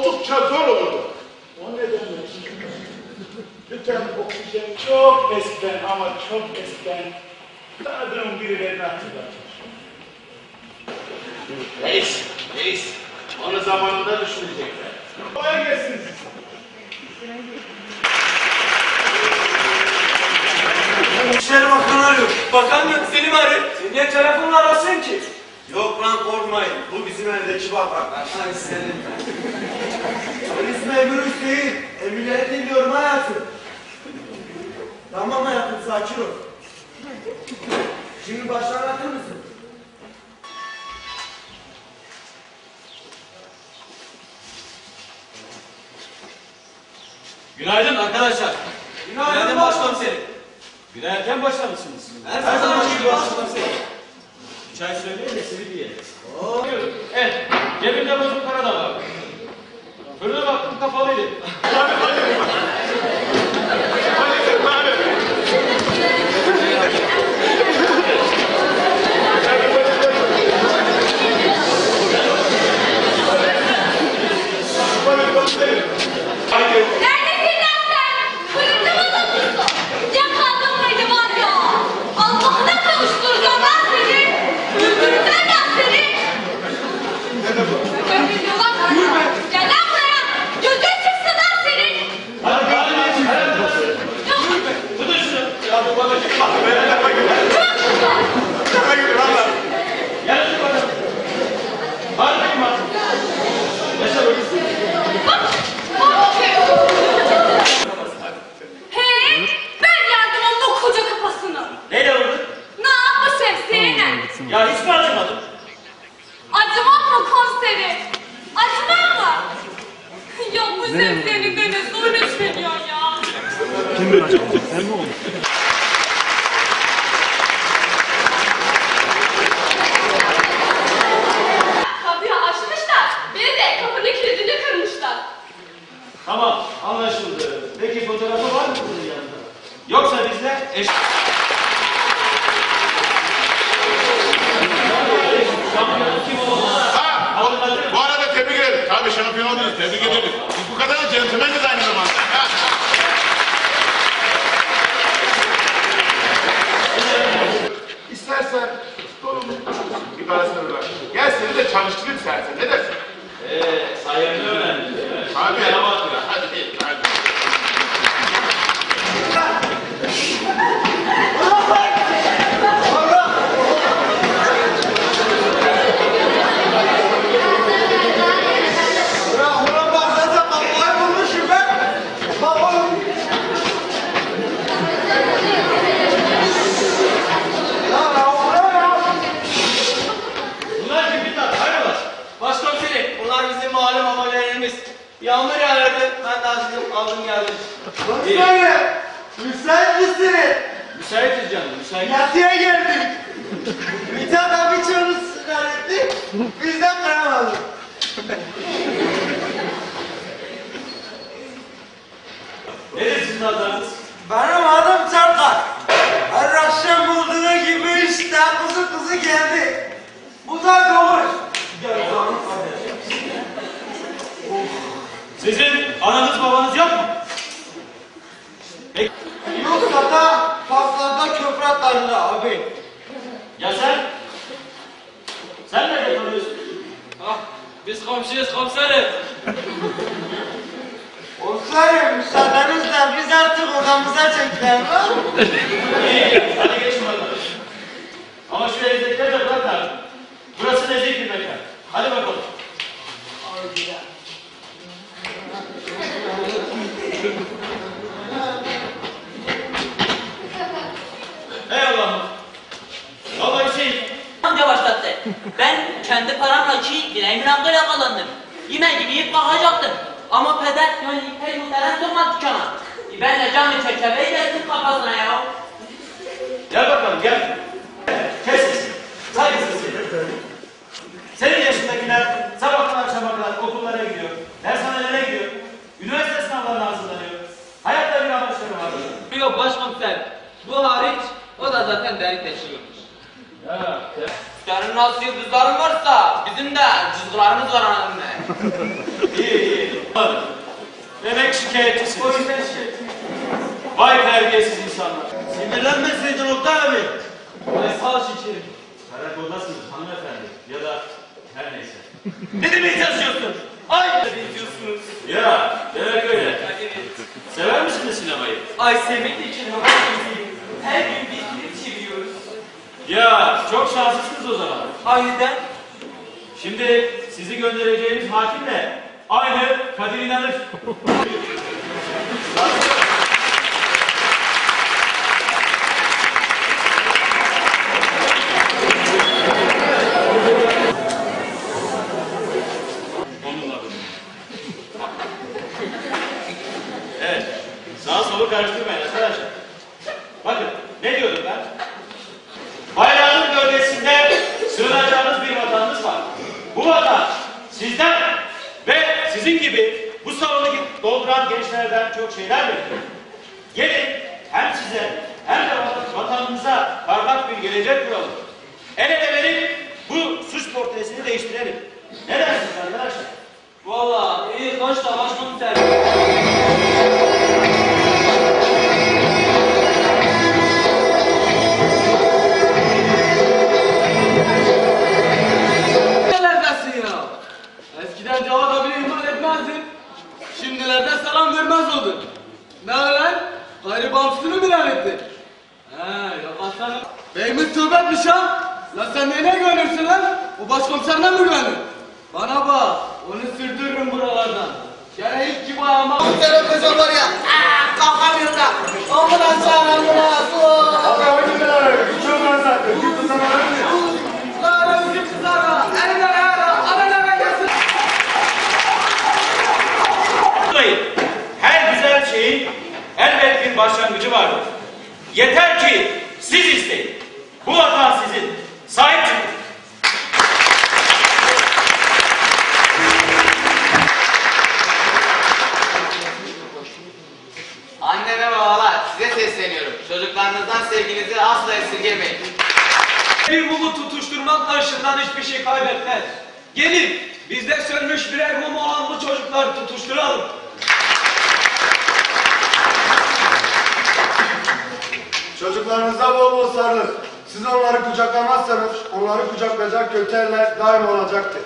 oldukça zor olurdu. O nedenle lütfen oksijen çok eskiden ama çok eskiden tanıdığım birilerini hatırlatır. Reis. Onu zamanında düşünecekler. Kolay gelsin. İşleri bakanı arıyor. Bakan yok, seni mi arıyor? Sen niye telefonla arasın ki? Yok lan korkmayın. Bu bizim evdeki bakan. Ay senin. Polis memuru Hüseyin. Emirleri dinliyorum hayatım. Tamam hayatım, sakin ol. Şimdi baştan anlatır mısın? Günaydın arkadaşlar. Günaydın başkomiserim. Güne erken başlamışsınız. Her zaman gibi başkomiserim. Bir çay söyleyin de simit yiyelim. Evet, cebimde bozuk para da var. Fırına baktım kapalıydı. Neredesin lan sen? Fırında mı tutulsun? Yakaladım beni var ya. Allah'ına kavuşturacağım lan seni. Öldürürler lan seni. Öldürürler lan. Gel lan buraya. Gözün çıksın lan senin. Tutun şunu. Ya bu bana çıkma. Gel şu bakalım. Var mıyım artık? Yaşa bakayım. Hey, ben yardım onun o koca kafasını. Neyle vurdun? Ne yapmış şemsiyeyle? Ya hiç mi acımadın? Acımam mı komiserim? Acımam mı? Ya bu şemsiyenin de ne suyunu içmeliyor ya. Kim böyle acaba? Sen mi oldun? Kapıyı açmışlar. Bir de kapının kilidini kırmışlar. Tamam, anlaşıldı. Peki fotoğrafı var mı bunun yanında? Yoksa bizle eş... Şampiyonun kim olduğunu... Bu arada tebrik ederim. Tabii şampiyon oldunuz. Tebrik ederim. Biz bu kadar centilmeniz aynı zamanda. İstersen sorumlu bir parasını bırak. Gel seni de çalıştırayım sen. Ne dersin? Sayende öğrendim. Hadi. Hadi. Hadi. Ulan baksanıza babayı bulmuşum ben. Baba. Bunlar kim bitler? Hayrola? Başkomiserim, bunlar bizim mahalle mamalarımız. Yağmur yağardı, ben de açtım, aldım geldim. Başkomiserim, müsait misiniz? Müsaitiz canım, müsait. Yatıya geldik. Mithat abi çoğunu ısrar etti, bizden kıramadık. Nedir sizin adınız? Benim adım Çarkar. Her akşam olduğu gibi işte kızı geldi. Bu da doğuş. Sizin ananız babanız yok mu? Peki. Yoksa da paslarda köprü atlarında abi. Ya sen? Sen nerede kalıyorsun? Ah, biz komşuyuz komiserim. Komiserim müsaadenizle biz artık odamıza çekelim. İyi, hadi geçin bakalım. Ama şu evdekileri de bırak da. Burası nezih bir mekan. Hadi bakalım. Ey Allah'ım. Vallahi şey, Amca başlattı. Ben kendi paramla ki dileğimin hakkıyla kazandım. Yemek gibi yiyip bakacaktım. Ama peder yani pek muhterem sokmadı dükkana. Ben de camı çerçeveyi verdim kafasına ya. gel bakalım gel. Kes sesini. Saygısız seni. Senin yaşındakiler sabahtan akşama kadar okullara gidiyor. Dershanelere gidiyor. Üniversite sınavlarına hazırlanıyor. Hayatta bir amaçları var. Yok başkomiser. Bu hariç o da zaten delik deşiyormuş. Ya, Senin nasıl yıldızların varsa bizim de cızgılarımız var annemle. İyi. Demek şikayetçisin. O yüzden şikayetçiyim. Vay terbiyesiz insanlar. Sinirlenmeseydin Oktay abi. Ay sağ şekerim. Karakoldasınız hanımefendi. Ya da her neyse. Ne demeye çalışıyorsun? Ay benziyorsunuz. Ya demek öyle. Sever misiniz sinemayı? Ay sevmek için hava izleyelim. Her gün bir film çeviriyoruz. Ya çok şanslısınız o zaman. Aniden Şimdi sizi göndereceğimiz hakimle aynı Kadir İnanır. Onunla evet. Sağa solu karıştırmayın arkadaşlar. Bakın ne diyordum ben? Bayrağın gölgesinde sığınacağınız bir vatanınız var. Bu vatan sizden ve sizin gibi bu salonu dolduran gençlerden çok şeyler bekliyor. Gelin hem size hem de vatanımıza parlak bir gelecek kuralım. El ele verip bu suç portresini değiştirelim. Ne dersiniz arkadaşlar? valla iyi koş da başkomiser. Nerelerdesin ya? Eskiden cevap bile iman etmezdin. Şimdilerde selam vermez oldun. Ne lan? Gayrı bağımsızlığını mı ilan ettin? Yakasana. Beyimiz tövbe etmiş ha. Lan sen neyine güvenirsin lan? O başkomiserine mi güvenir? Bana bak, onu sürdürürüm buralardan. Gene ilk gibi ayağıma... Komiserim kızım var ya. Kalkamıyorum da. Ambulans çağır ambulans. Lara bizim kızlara, eline ayağına, analara gelsin. Her güzel şeyin elbet bir başlangıcı vardır. Yeter ki siz isteyin. Bu vatan sizin. Sahip çıkın. Anne ve babalar size sesleniyorum. Çocuklarınızdan sevginizi asla esirgemeyin. Bir mumu tutuşturmak karşından hiçbir şey kaybetmez. Gelin bizde sönmüş birer mum olan bu çocukları tutuşturalım. Çocuklarınıza bol bol sarılın. Siz onları kucaklamazsanız onları kucaklayacak kötü eller daim olacaktır.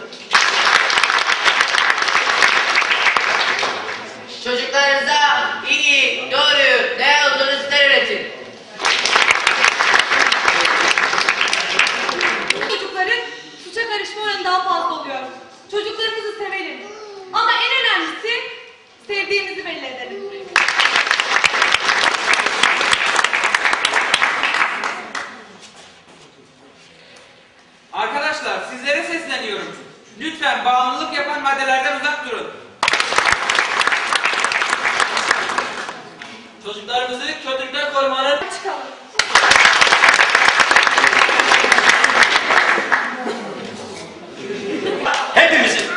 Çocuklarınıza iyi, doğru, ne olduğunu size öğretin. Çocukların suça karışma oranı daha fazla oluyor. Çocuklarımızı sevelim. Ama en önemlisi sevdiğimizi belli edelim. Arkadaşlar sizlere sesleniyorum. Lütfen bağımlılık yapan maddelerden uzak durun. Çocuklarımızı kötülükten korumanın... Çıkalım. Hepimizin.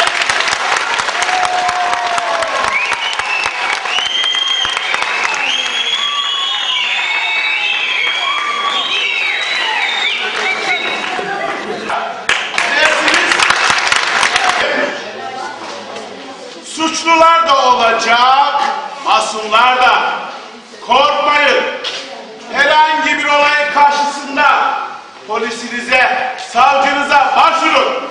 Suçlular da olacak, masumlar da. Korkmayın. Herhangi bir olayın karşısında polisinize, savcınıza başvurun.